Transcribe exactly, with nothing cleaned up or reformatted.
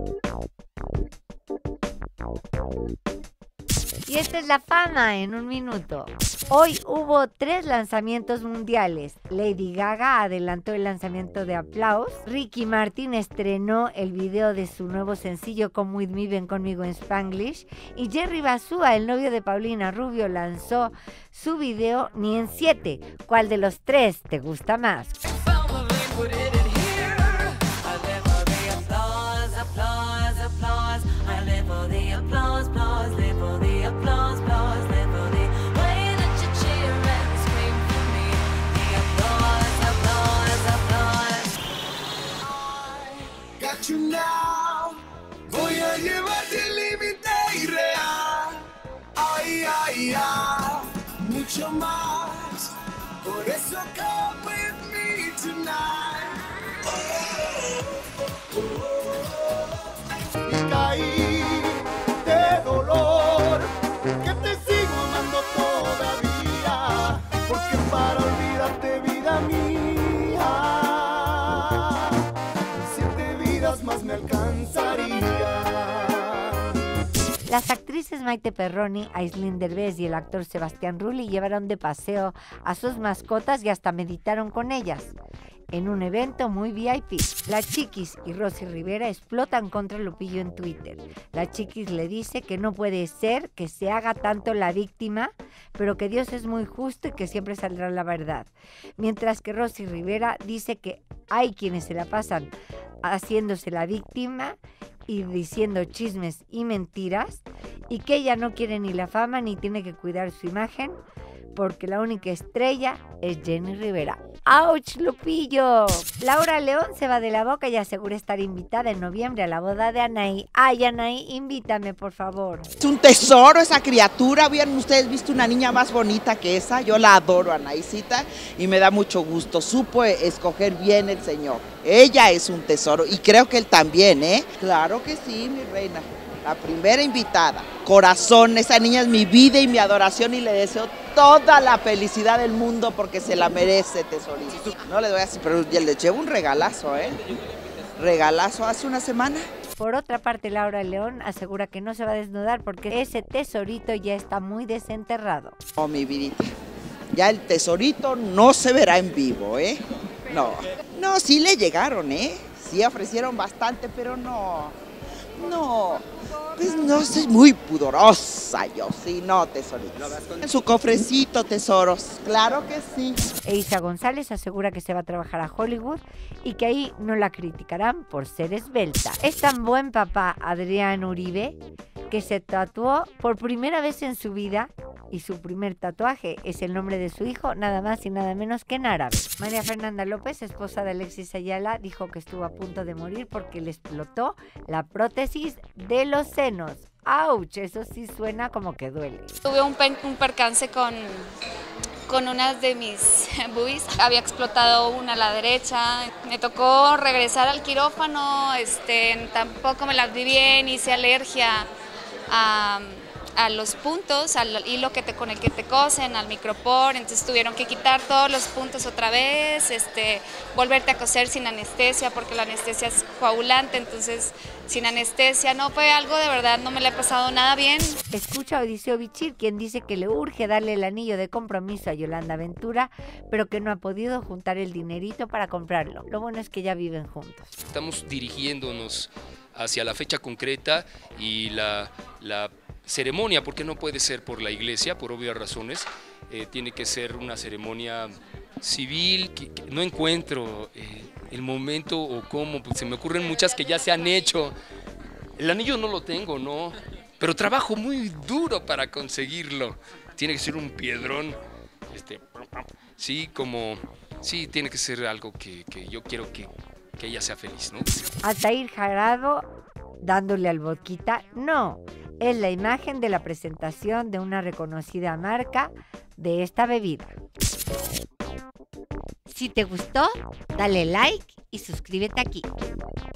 Y esta es la fama en un minuto. Hoy hubo tres lanzamientos mundiales. Lady Gaga adelantó el lanzamiento de Applause. Ricky Martin estrenó el video de su nuevo sencillo Come With Me, Ven Conmigo en Spanglish. Y Jerry Basúa, el novio de Paulina Rubio, lanzó su video Ni en siete. ¿Cuál de los tres te gusta más? Now, voy a llevarte al límite irreal. Ay, ay, ay, mucho más. Por eso come with me tonight. Oh, oh, oh. Caí de dolor, que te sigo amando todavía, porque para olvidarte, vida mía, más me alcanzaría. Las actrices Maite Perroni, Aislinn Derbez y el actor Sebastián Rulli llevaron de paseo a sus mascotas y hasta meditaron con ellas en un evento muy V I P. La Chiquis y Rosy Rivera explotan contra Lupillo en Twitter. La Chiquis le dice que no puede ser que se haga tanto la víctima, pero que Dios es muy justo y que siempre saldrá la verdad. Mientras que Rosy Rivera dice que hay quienes se la pasan haciéndose la víctima y diciendo chismes y mentiras, y que ella no quiere ni la fama ni tiene que cuidar su imagen, porque la única estrella es Jenny Rivera. ¡Auch, Lupillo! Laura León se va de la boca y asegura estar invitada en noviembre a la boda de Anaí. ¡Ay, Anaí, invítame, por favor! Es un tesoro esa criatura. ¿Habían ustedes visto una niña más bonita que esa? Yo la adoro, Anaícita, y me da mucho gusto. Supo escoger bien el señor. Ella es un tesoro, y creo que él también, ¿eh? Claro que sí, mi reina. La primera invitada. Corazón, esa niña es mi vida y mi adoración, y le deseo toda la felicidad del mundo porque se la merece, tesorito. No le voy a decir, pero le llevo un regalazo, ¿eh? Regalazo hace una semana. Por otra parte, Laura León asegura que no se va a desnudar porque ese tesorito ya está muy desenterrado. Oh, mi vidita. Ya el tesorito no se verá en vivo, ¿eh? No. No, sí le llegaron, ¿eh? Sí ofrecieron bastante, pero no... No, pues no, soy muy pudorosa yo, sí, no, tesorito. En su cofrecito, tesoros, claro que sí. Eiza González asegura que se va a trabajar a Hollywood y que ahí no la criticarán por ser esbelta. Es tan buen papá Adrián Uribe que se tatuó por primera vez en su vida, y su primer tatuaje es el nombre de su hijo, nada más y nada menos que en árabe. María Fernanda López, esposa de Alexis Ayala, dijo que estuvo a punto de morir porque le explotó la prótesis de los senos. ¡Auch! Eso sí suena como que duele. Tuve un, pen, un percance con, con una de mis boobies. Había explotado una a la derecha. Me tocó regresar al quirófano. Este, tampoco me las vi bien. Hice alergia a... a los puntos, al hilo que te, con el que te cosen, al micropor, entonces tuvieron que quitar todos los puntos otra vez, este, volverte a coser sin anestesia, porque la anestesia es coagulante, entonces sin anestesia, no, fue algo de verdad, no me le ha pasado nada bien. Escucha a Odiseo Bichir, quien dice que le urge darle el anillo de compromiso a Yolanda Ventura, pero que no ha podido juntar el dinerito para comprarlo. Lo bueno es que ya viven juntos. Estamos dirigiéndonos hacia la fecha concreta y la, la ceremonia, porque no puede ser por la iglesia, por obvias razones, eh, tiene que ser una ceremonia civil, que, que no encuentro eh, el momento o cómo, pues se me ocurren muchas que ya se han hecho. El anillo no lo tengo, no, pero trabajo muy duro para conseguirlo. Tiene que ser un piedrón, este, sí, como, sí, tiene que ser algo que, que yo quiero que, que ella sea feliz, ¿no? Altair Jarado dándole al vodquita, no. Es la imagen de la presentación de una reconocida marca de esta bebida. Si te gustó, dale like y suscríbete aquí.